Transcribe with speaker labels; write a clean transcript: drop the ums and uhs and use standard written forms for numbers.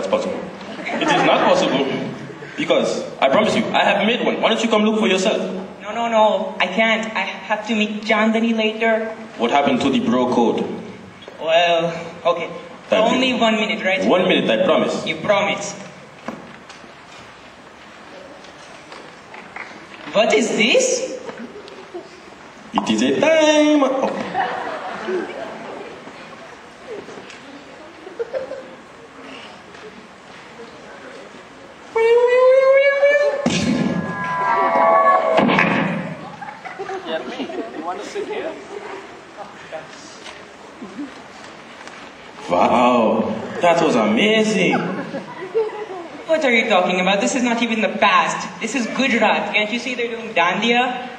Speaker 1: that's possible. It is not possible because I promise you, I have made one. Why don't you come look for yourself?
Speaker 2: No, I can't. I have to meet Chandani later.
Speaker 1: What happened to the bro code?
Speaker 2: Well, okay. Only 1 minute, right?
Speaker 1: 1 minute, I promise.
Speaker 2: You promise. What is this?
Speaker 1: It is a time. Oh.
Speaker 3: You want to sit here?
Speaker 1: Wow, that was amazing.
Speaker 2: What are you talking about? This is not even the past. This is Gujarat. Can't you see they're doing dandiya?